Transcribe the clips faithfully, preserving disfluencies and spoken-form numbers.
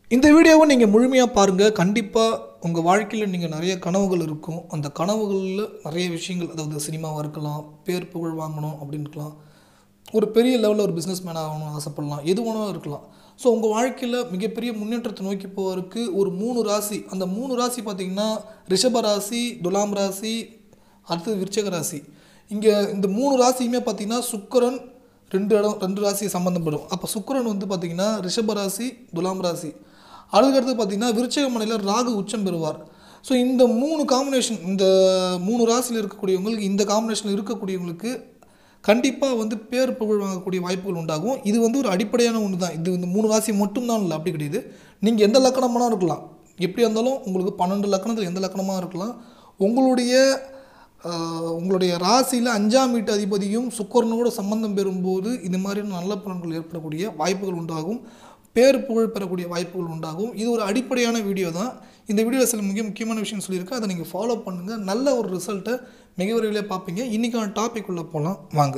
இந்த வீடியோவை நீங்கள் முழுமையாக பாருங்கள். கண்டிப்பாக உங்கள் வாழ்க்கையில் நீங்கள் நிறைய கனவுகள் இருக்கும். அந்த கனவுகளில் நிறைய விஷயங்கள், அதாவது சினிமாவாக இருக்கலாம், பேர் புகழ் வாங்கணும் அப்படின்னு இருக்கலாம், ஒரு பெரிய லெவலில் ஒரு பிஸ்னஸ் மேன் ஆகணும்னு ஆசைப்படலாம், எது வேணாலும் இருக்கலாம். ஸோ உங்கள் வாழ்க்கையில் மிகப்பெரிய முன்னேற்றத்தை நோக்கி போவதற்கு ஒரு மூணு ராசி, அந்த மூணு ராசி பார்த்திங்கன்னா ரிஷப ராசி, துலாம் ராசி, அடுத்தது விருச்சிக ராசி. இங்கே இந்த மூணு ராசியுமே பார்த்திங்கன்னா சுக்கிரன் ரெண்டு இடம் ரெண்டு ராசி சம்மந்தப்படும். அப்போ சுக்கிரன் வந்து பார்த்திங்கன்னா ரிஷப ராசி, துலாம் ராசி. அதுக்கடுத்து பார்த்திங்கன்னா விருச்சிக மனையில் ராகு உச்சம் பெறுவார். ஸோ இந்த மூணு காம்பினேஷன், இந்த மூணு ராசியில் இருக்கக்கூடியவங்களுக்கு, இந்த காம்பினேஷனில் இருக்கக்கூடியவங்களுக்கு கண்டிப்பாக வந்து பேர் புகழ் வாங்கக்கூடிய வாய்ப்புகள் உண்டாகும். இது வந்து ஒரு அடிப்படையான ஒன்று தான். இது இந்த மூணு ராசி மட்டும்தான் இல்லை, அப்படி கிடையாது. நீங்கள் எந்த லக்கணமானா இருக்கலாம், எப்படியா இருந்தாலும் உங்களுக்கு பன்னெண்டு லக்கணத்தில் எந்த லக்கணமாக இருக்கலாம். உங்களுடைய உங்களுடைய ராசியில் அஞ்சாம் வீட்டு அதிபதியும் சுக்கிரனோட சம்பந்தம் பெறும்போது இந்த மாதிரியான நல்ல பலன்கள் ஏற்படக்கூடிய வாய்ப்புகள் உண்டாகும். பேர் புகழ் பெறக்கூடிய வாய்ப்புகள் உண்டாகும். இது ஒரு அடிப்படையான வீடியோ தான். இந்த வீடியோவில் சில மிக முக்கியமான விஷயம் சொல்லியிருக்கேன். அதை நீங்கள் ஃபாலோ பண்ணுங்கள். நல்ல ஒரு ரிசல்ட்டை மிக விரைவில் பார்ப்பீங்க. இன்றைக்கான டாபிக் உள்ள போகலாம் வாங்க.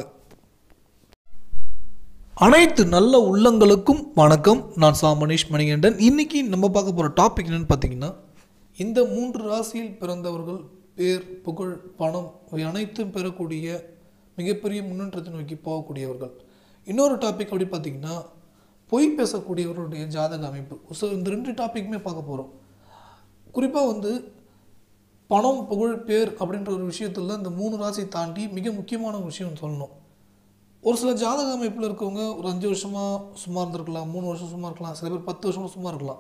அனைத்து நல்ல உள்ளங்களுக்கும் வணக்கம். நான் சா மனிஷ் மணிகண்டன். இன்றைக்கி நம்ம பார்க்க போகிற டாபிக் என்னென்னு பார்த்தீங்கன்னா, இந்த மூன்று ராசியில் பிறந்தவர்கள் பேர் புகழ் பணம் இவை அனைத்தும் பெறக்கூடிய மிகப்பெரிய முன்னேற்றத்தை நோக்கி போகக்கூடியவர்கள். இன்னொரு டாபிக் அப்படி பார்த்திங்கன்னா, பொய் பேசக்கூடியவர்களுடைய ஜாதக அமைப்பு. ஸோ இந்த ரெண்டு டாப்பிக்குமே பார்க்க போகிறோம். குறிப்பாக வந்து பணம் புகழ் பேர் அப்படின்ற ஒரு விஷயத்தில் இந்த மூணு ராசி தாண்டி மிக முக்கியமான விஷயம் சொல்லணும். ஒரு சில ஜாதக அமைப்பில் இருக்கவங்க ஒரு அஞ்சு வருஷமாக சும்மா இருந்திருக்கலாம், மூணு வருஷம் சும்மா இருக்கலாம், சில பேர் பத்து வருஷமாக சும்மா இருக்கலாம்.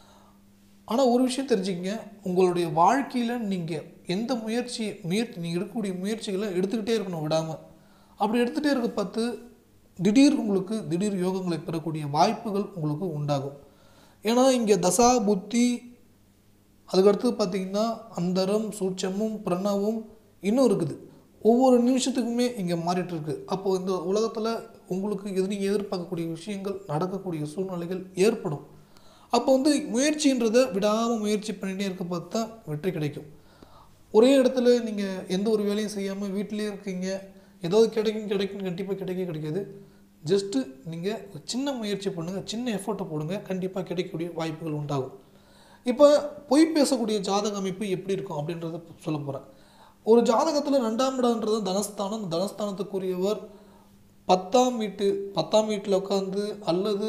ஆனால் ஒரு விஷயம் தெரிஞ்சுக்கங்க, உங்களுடைய வாழ்க்கையில் நீங்கள் எந்த முயற்சி முயற்சி நீங்கள் எடுக்கக்கூடிய முயற்சிகளை எடுத்துக்கிட்டே இருக்கணும் விடாமல். அப்படி எடுத்துகிட்டே இருக்க பார்த்து திடீர் உங்களுக்கு திடீர் யோகங்களை பெறக்கூடிய வாய்ப்புகள் உங்களுக்கு உண்டாகும். ஏன்னா இங்கே தசா புத்தி, அதுக்கடுத்து பார்த்திங்கன்னா அந்தரம் சூட்சமும் பிரணவும் இன்னும் இருக்குது. ஒவ்வொரு நிமிஷத்துக்குமே இங்கே மாறிட்டுருக்கு. அப்போது இந்த உலகத்தில் உங்களுக்கு எது நீங்கள் எதிர்பார்க்கக்கூடிய விஷயங்கள் நடக்கக்கூடிய சூழ்நிலைகள் ஏற்படும். அப்போ வந்து முயற்சின்றதை விடாமல் முயற்சி பண்ணிகிட்டே இருக்க பார்த்து தான் வெற்றி கிடைக்கும். ஒரே இடத்துல நீங்கள் எந்த ஒரு வேலையும் செய்யாமல் வீட்டிலே இருக்கீங்க, ஏதாவது கிடைக்கும் கிடைக்கும் கண்டிப்பாக கிடைக்க கிடைக்காது. ஜஸ்ட்டு நீங்கள் சின்ன முயற்சி பண்ணுங்கள், சின்ன எஃபர்ட்டை போடுங்க, கண்டிப்பாக கிடைக்கக்கூடிய வாய்ப்புகள் உண்டாகும். இப்போ பொய் பேசக்கூடிய ஜாதக அமைப்பு எப்படி இருக்கும் அப்படின்றத சொல்ல போகிறேன். ஒரு ஜாதகத்தில் ரெண்டாம் இடம்ன்றது தனஸ்தானம். தனஸ்தானத்துக்குரியவர் பத்தாம் வீட்டு பத்தாம் வீட்டில் உட்காந்து அல்லது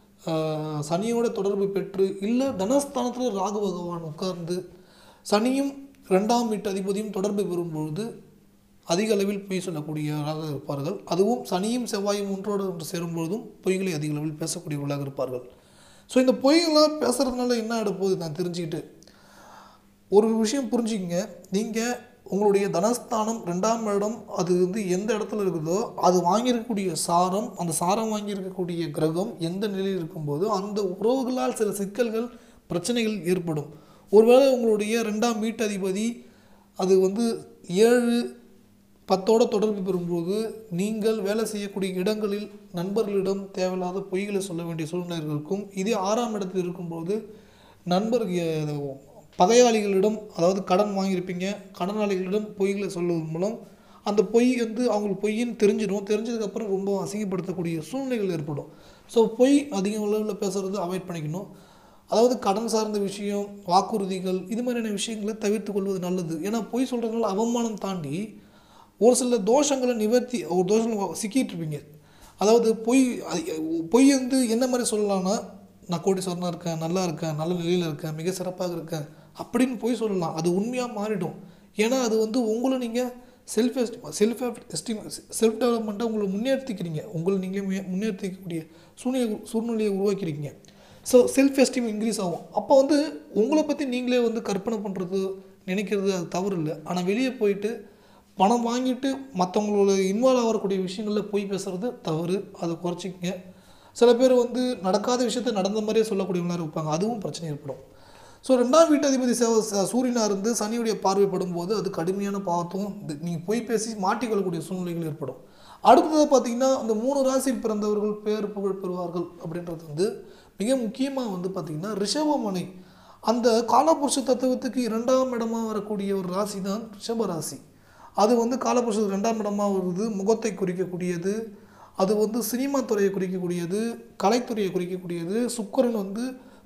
சனியோட தொடர்பு பெற்று, இல்லை தனஸ்தானத்தில் ராகு பகவான் உட்கார்ந்து சனியும் ரெண்டாம் வீட்டு அதிபதியும் தொடர்பு பெறும்பொழுது அதிக அளவில் பொய் சொல்லக்கூடியவராக இருப்பார்கள். அதுவும் சனியும் செவ்வாயும் ஒன்றோடு ஒன்று சேரும்பொழுதும் பொய்களை அதிக அளவில் பேசக்கூடியவர்களாக இருப்பார்கள். ஸோ இந்த பொய்களாக பேசுகிறதுனால என்ன ஆகிடப்போகுது நான் தெரிஞ்சுக்கிட்டு ஒரு விஷயம் புரிஞ்சுக்கிங்க. நீங்கள் உங்களுடைய தனஸ்தானம் ரெண்டாம் இடம் அது வந்து எந்த இடத்துல இருக்குதோ அது வாங்கியிருக்கக்கூடிய சாரம், அந்த சாரம் வாங்கியிருக்கக்கூடிய கிரகம் எந்த நிலையில் இருக்கும்போது அந்த உறவுகளால் சில சிக்கல்கள் பிரச்சனைகள் ஏற்படும். ஒருவேளை உங்களுடைய ரெண்டாம் வீட்டதிபதி அது வந்து ஏழு பத்தோடு தொடர்பு பெறும்போது நீங்கள் வேலை செய்யக்கூடிய இடங்களில் நண்பர்களிடம் தேவையில்லாத பொய்களை சொல்ல வேண்டிய சூழ்நிலைகள் இருக்கும். இதே ஆறாம் இடத்தில் இருக்கும்போது நண்பர் பகையாளிகளிடம், அதாவது கடன் வாங்கியிருப்பீங்க, கடனாளிகளிடம் பொய்களை சொல்வதன் மூலம் அந்த பொய் வந்து அவங்களுக்கு பொய்ன்னு தெரிஞ்சிடும். தெரிஞ்சதுக்கப்புறம் ரொம்ப அசிங்கப்படுத்தக்கூடிய சூழ்நிலைகள் ஏற்படும். ஸோ பொய் அதிக அளவில் பேசுகிறது அவாய்ட் பண்ணிக்கணும். அதாவது கடன் சார்ந்த விஷயம், வாக்குறுதிகள், இது மாதிரியான விஷயங்களை தவிர்த்து கொள்வது நல்லது. ஏன்னா பொய் சொல்கிறதுனால அவமானம் தாண்டி ஒரு சில தோஷங்களை நிவர்த்தி, ஒரு தோஷங்கள் சிக்கிட்டு இருப்பீங்க. அதாவது பொய் பொய் வந்து என்ன மாதிரி சொல்லலாம்னா, நான் கோடீஸ்வரனாக இருக்கேன், நல்லா இருக்கேன், நல்ல நிலையில் இருக்கேன், மிக சிறப்பாக இருக்கேன் அப்படின்னு பொய் சொல்லலாம். அது உண்மையாக மாறிடும். ஏன்னா அது வந்து உங்களை நீங்கள் self esteem self esteem self டெவலப்மெண்ட்டாக உங்களை முன்னேற்றிக்கிறீங்க. உங்களை நீங்களே முன்னேற்றிக்கக்கூடிய சூழ்நிலை சூழ்நிலையை உருவாக்கிறீங்க. ஸோ செல்ஃப் எஸ்டிம் இன்க்ரீஸ் ஆகும். அப்போ வந்து உங்களை பற்றி நீங்களே வந்து கற்பனை பண்ணுறது, நினைக்கிறது அது தவறு இல்லை. ஆனால் வெளியே போயிட்டு பணம் வாங்கிட்டு மற்றவங்களோட இன்வால்வ் ஆகக்கூடிய விஷயங்களில் போய் பேசுகிறது தவறு. அதை குறைச்சிக்கங்க. சில பேர் வந்து நடக்காத விஷயத்த நடந்த மாதிரியே சொல்லக்கூடியவங்களாக இருப்பாங்க, அதுவும் பிரச்சனை ஏற்படும். ஸோ ரெண்டாம் வீட்டு அதிபதி சூரியனாக இருந்து சனியுடைய பார்வைப்படும் போது அது கடுமையான பாவத்தும் நீங்கள் போய் பேசி மாட்டிக்கொள்ளக்கூடிய சூழ்நிலைகள் ஏற்படும். அடுத்தது பார்த்திங்கன்னா, அந்த மூணு ராசியில் பிறந்தவர்கள் பேர் புகழ் பெறுவார்கள் அப்படின்றது வந்து மிக முக்கியமாக வந்து பார்த்திங்கன்னா ரிஷபமனை, அந்த காலபுருஷ தத்துவத்துக்கு இரண்டாம் இடமாக வரக்கூடிய ஒரு ராசி தான் ரிஷப ராசி. அது வந்து காலபுருஷத்துக்கு ரெண்டாம் இடமாக வருது, முகத்தை குறிக்கக்கூடியது. அது வந்து சினிமா துறையை குறிக்கக்கூடியது, கலைத்துறையை குறிக்கக்கூடியது. சுக்கிரன் வந்து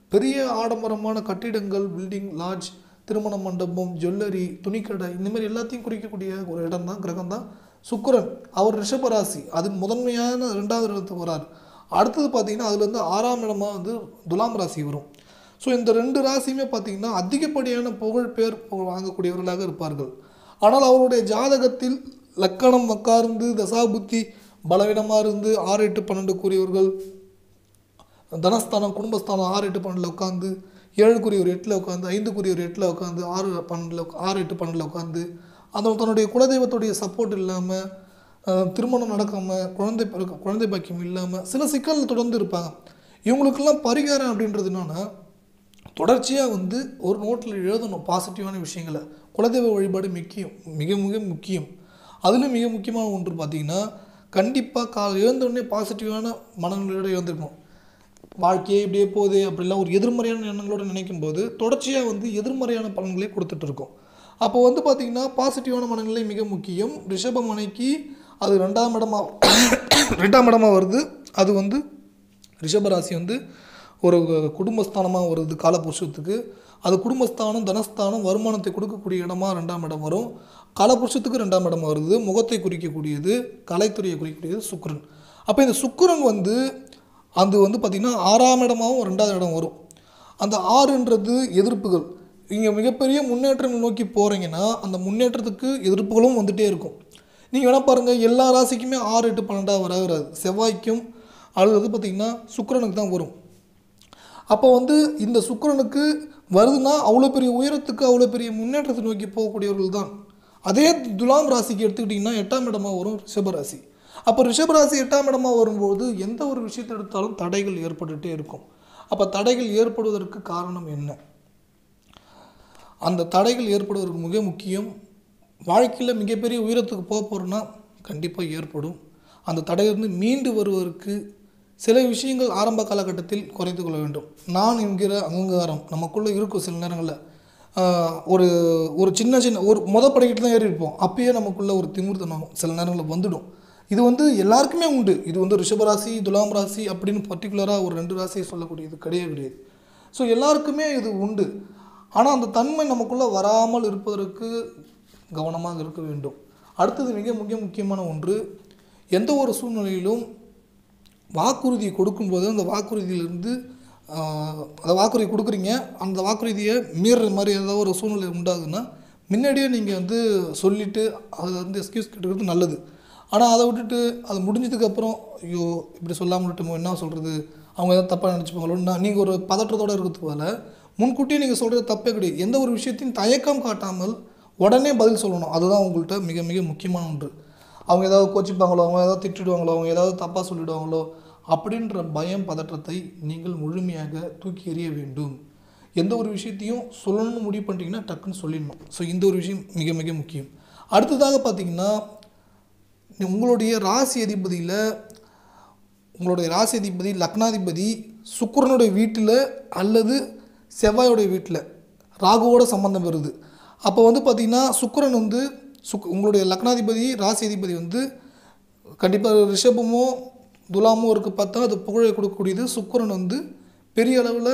பெரிய ஆடம்பரமான கட்டிடங்கள், பில்டிங், லாட்ஜ், திருமண மண்டபம், ஜுவல்லரி, துணிக்கடை, இந்த மாதிரி எல்லாத்தையும் குறிக்கக்கூடிய ஒரு இடம் தான், கிரகம் தான் சுக்கிரன். அவர் ரிஷபராசி, அது முதன்மையான ரெண்டாவது இடத்துக்கு வரார். அடுத்தது பார்த்தீங்கன்னா அதுலேருந்து ஆறாம் இடமாக வந்து துலாம் ராசி வரும். ஸோ இந்த ரெண்டு ராசியுமே பார்த்திங்கன்னா அதிகப்படியான புகழ் பேர் வாங்கக்கூடியவர்களாக இருப்பார்கள். ஆனால் அவருடைய ஜாதகத்தில் லக்கணம் உட்கார்ந்து தசாபுத்தி பலவீனமாக இருந்து ஆறு எட்டு பன்னெண்டு கூறியவர்கள், தனஸ்தானம் குடும்பஸ்தானம் ஆறு எட்டு பன்னெண்டில் உட்காந்து, ஏழுக்குரிய ஒரு எட்டில் உட்காந்து, ஐந்துக்குரிய ஒரு எட்டில் உட்காந்து, ஆறு பன்னெண்டில் ஆறு எட்டு பன்னெண்டில் உட்காந்து, அந்த தன்னுடைய குலதெய்வத்துடைய சப்போர்ட் இல்லாமல், திருமணம் நடக்காமல், குழந்தை பிறக்க குழந்தை பாக்கியம் இல்லாமல் சில சிக்கல் தொடர்ந்து இருப்பாங்க. இவங்களுக்கெல்லாம் பரிகாரம் அப்படின்றது என்னன்னா, தொடர்ச்சியாக வந்து ஒரு நோட்டில் எழுதணும் பாசிட்டிவான விஷயங்களை. குலதெய்வ வழிபாடு முக்கியம், மிக மிக முக்கியம். அதில் மிக முக்கியமான ஒன்று பார்த்திங்கன்னா, கண்டிப்பாக காலை எழுந்தோடனே பாசிட்டிவான மனநிலையோடு எழுந்திருக்கணும். வாழ்க்கையே இப்படியே போகுது அப்படிலாம் ஒரு எதிர்மறையான எண்ணங்களோடு நினைக்கும் போது தொடர்ச்சியாக வந்து எதிர்மறையான பலன்களே கொடுத்துட்ருக்கோம். அப்போ வந்து பார்த்திங்கன்னா பாசிட்டிவான மனநிலை மிக முக்கியம். ரிஷப மனைக்கு அது ரெண்டாம் இடமாக ரெண்டாம் இடமாக வருது. அது வந்து ரிஷபராசி வந்து ஒரு குடும்பஸ்தானமாக வருது காலபுருஷத்துக்கு. அது குடும்பஸ்தானம், தனஸ்தானம், வருமானத்தை கொடுக்கக்கூடிய இடமா ரெண்டாம் இடம் வரும். காலபுருஷத்துக்கு ரெண்டாம் இடம் வருது. முகத்தை குறிக்கக்கூடியது, கலைத்துறையை குறிக்கக்கூடியது சுக்கிரன். அப்போ இந்த சுக்கிரன் வந்து அது வந்து பார்த்திங்கன்னா ஆறாம் இடமாகவும் ரெண்டாவது இடம் வரும். அந்த ஆறுன்றது எதிர்ப்புகள். நீங்கள் மிகப்பெரிய முன்னேற்றங்கள் நோக்கி போகிறீங்கன்னா அந்த முன்னேற்றத்துக்கு எதிர்ப்புகளும் வந்துகிட்டே இருக்கும். நீங்கள் வேணால் பாருங்கள், எல்லா ராசிக்குமே ஆறு எட்டு பன்னெண்டாக வராது. செவ்வாய்க்கும் அல்லது பார்த்திங்கன்னா சுக்கிரனுக்கு தான் வரும். அப்போ வந்து இந்த சுக்கிரனுக்கு வருதுன்னா அவ்வளோ பெரிய உயரத்துக்கு, அவ்வளோ பெரிய முன்னேற்றத்தை நோக்கி போகக்கூடியவர்கள் தான். அதே துலாம் ராசிக்கு எடுத்துக்கிட்டிங்கன்னா எட்டாம் இடமாக வரும் ரிஷபராசி. அப்போ ரிஷபராசி எட்டாம் இடமாக வரும்போது எந்த ஒரு விஷயத்தை எடுத்தாலும் தடைகள் ஏற்பட்டுகிட்டே இருக்கும். அப்போ தடைகள் ஏற்படுவதற்கு காரணம் என்ன? அந்த தடைகள் ஏற்படுவதற்கு மிக முக்கியம். வாழ்க்கையில் மிகப்பெரிய உயரத்துக்கு போக போகிறோன்னா கண்டிப்பாக ஏற்படும். அந்த தடையிலிருந்து மீண்டு வருவதற்கு சில விஷயங்கள் ஆரம்ப காலகட்டத்தில் குறைத்து கொள்ள வேண்டும். நான் என்கிற அங்கீகாரம் நமக்குள்ளே இருக்கும். சில நேரங்களில் ஒரு ஒரு சின்ன சின்ன ஒரு மொத படிக்கிட்டு தான் ஏறி இருப்போம். அப்பயே நமக்குள்ளே ஒரு திமிர்த்தனம் சில நேரங்களில் வந்துடும். இது வந்து எல்லாருக்குமே உண்டு. இது வந்து ரிஷபராசி, துலாம் ராசி அப்படின்னு பர்டிகுலராக ஒரு ரெண்டு ராசியை சொல்லக்கூடியது கிடையாது கிடையாது ஸோ எல்லாருக்குமே இது உண்டு. ஆனால் அந்த தன்மை நமக்குள்ளே வராமல் இருப்பதற்கு கவனமாக இருக்க வேண்டும். அடுத்தது மிக மிக முக்கியமான ஒன்று, எந்த ஒரு சூழ்நிலையிலும் வாக்குறுதியை கொடுக்கும்போது அந்த வாக்குறுதியிலிருந்து அந்த வாக்குறுதி கொடுக்குறீங்க, அந்த வாக்குறுதியை மீறுற மாதிரி ஏதாவது ஒரு சூழ்நிலை உண்டாகுதுன்னா முன்னாடியே நீங்கள் வந்து சொல்லிவிட்டு அதை வந்து எக்ஸ்கியூஸ் கேட்டுக்கிறது நல்லது. ஆனால் அதை விட்டுட்டு அது முடிஞ்சதுக்கப்புறம் ஐயோ இப்படி சொல்லாமல் விட்டுமோ என்ன சொல்கிறது, அவங்க எதாவது தப்பாக நினச்சிப்பாங்களோன்னா நீங்கள் ஒரு பதற்றத்தோடு இருக்கிறது போல் முன்கூட்டியே நீங்கள் சொல்கிறது தப்பே கிடையாது. எந்த ஒரு விஷயத்தையும் தயக்கம் காட்டாமல் உடனே பதில் சொல்லணும். அதுதான் உங்கள்கிட்ட மிக மிக முக்கியமான ஒன்று. அவங்க ஏதாவது கோச்சிப்பாங்களோ, அவங்க ஏதாவது திட்டிடுவாங்களோ, அவங்க ஏதாவது தப்பாக சொல்லிவிடுவாங்களோ அப்படின்ற பயம் பதற்றத்தை நீங்கள் முழுமையாக தூக்கி எறிய வேண்டும். எந்த ஒரு விஷயத்தையும் சொல்லணும்னு முடிவு பண்ணிட்டீங்கன்னா டக்குன்னு சொல்லிடணும். ஸோ இந்த ஒரு விஷயம் மிக மிக முக்கியம். அடுத்ததாக பார்த்திங்கன்னா, உங்களுடைய ராசி அதிபதியில் உங்களுடைய ராசி அதிபதி லக்னாதிபதி சுக்கிரனுடைய வீட்டில் அல்லது செவ்வாயோடைய வீட்டில் ராகுவோட சம்பந்தம் வருது. அப்போ வந்து பார்த்திங்கன்னா சுக்கிரன் வந்து சுக் உங்களுடைய லக்னாதிபதி ராசி அதிபதி வந்து கண்டிப்பாக ரிஷபமோ துலாமோ இருக்குது பார்த்தா அது புகழை கொடுக்கக்கூடியது. சுக்கிரன் வந்து பெரிய அளவில்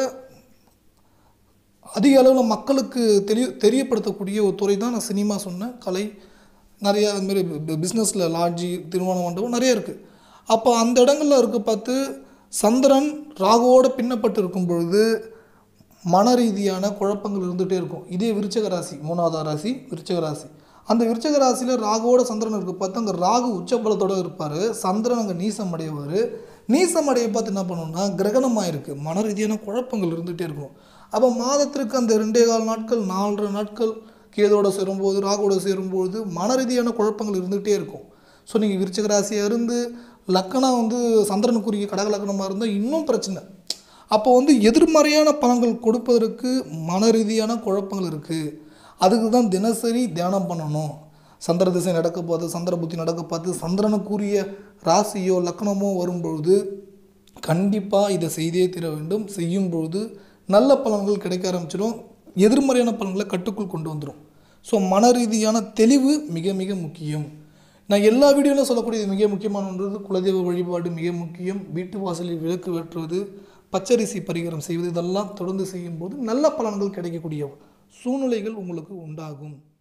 அதிக அளவில் மக்களுக்கு தெரிய தெரியப்படுத்தக்கூடிய ஒரு துறை தான். நான் சினிமா சொன்னேன், கலை, நிறையா அதுமாரி பிஸ்னஸில் லாட்ஜி, திருமண மண்டபம் நிறைய இருக்குது. அப்போ அந்த இடங்களில் இருக்க பார்த்து சந்திரன் ராகுவோடு பின்னப்பட்டு இருக்கும் பொழுது மன ரீதியான குழப்பங்கள் இருந்துகிட்டே இருக்கும். இதே விருச்சக ராசி, மூணாவது ராசி விருச்சக ராசி. அந்த விருச்சக ராசியில் ராகுவோட சந்திரன் இருக்க பார்த்து அங்கே ராகு உச்சபலத்தோடு இருப்பார், சந்திரன் அங்கே நீசம் அடைவார். நீசம் அடைய பார்த்து என்ன பண்ணணும்னா கிரகணமாக இருக்குது, மன ரீதியான குழப்பங்கள் இருந்துகிட்டே இருக்கும். அப்போ மாதத்திற்கு அந்த ரெண்டே கால் நாட்கள் நாலரை நாட்கள் கேதோடு சேரும்போது ராகுவோடு சேரும்போது மன ரீதியான குழப்பங்கள் இருந்துகிட்டே இருக்கும். ஸோ நீங்கள் விருச்சக ராசியாக இருந்து லக்கணம் வந்து சந்திரனுக்குரிய கடக லக்கணமாக இருந்தால் இன்னும் பிரச்சனை. அப்போ வந்து எதிர்மறையான பலன்கள் கொடுப்பதற்கு மன ரீதியான குழப்பங்கள் இருக்குது. அதுக்கு தான் தினசரி தியானம் பண்ணணும். சந்திர திசை நடக்க பார்த்து, சந்திர புத்தி நடக்க பார்த்து சந்திரனுக்குரிய ராசியோ லக்கணமோ வரும்பொழுது கண்டிப்பாக இதை செய்தே தீர வேண்டும். செய்யும் பொழுது நல்ல பலன்கள் கிடைக்க ஆரம்பிச்சிடும், எதிர்மறையான பலன்களை கட்டுக்குள் கொண்டு வந்துடும். ஸோ மன ரீதியான தெளிவு மிக மிக முக்கியம். நான் எல்லா வீடியோவில் சொல்லக்கூடியது மிக முக்கியமான ஒன்று, குலதெய்வ வழிபாடு மிக முக்கியம். வீட்டு வாசலில் விளக்கு ஏற்றுவது, பச்சரிசி பரிகாரம் செய்வது இதெல்லாம் தொடர்ந்து செய்யும்போது நல்ல பலன்கள் கிடைக்கக்கூடிய சூழ்நிலைகள் உங்களுக்கு உண்டாகும்.